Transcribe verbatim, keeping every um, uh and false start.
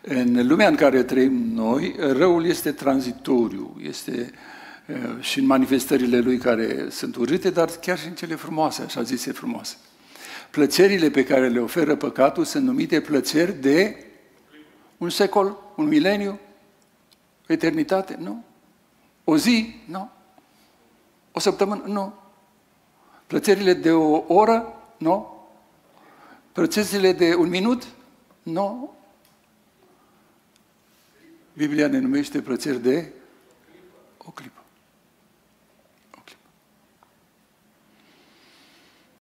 În lumea în care trăim noi, răul este tranzitoriu, este și în manifestările lui care sunt urâte, dar chiar și în cele frumoase, așa zise frumoase. Plăcerile pe care le oferă păcatul sunt numite plăceri de un secol, un mileniu, eternitate? Nu. O zi? Nu. O săptămână? Nu. Plăcerile de o oră? Nu. Plăcerile de un minut? Nu. Biblia ne numește plăceri de o clipă.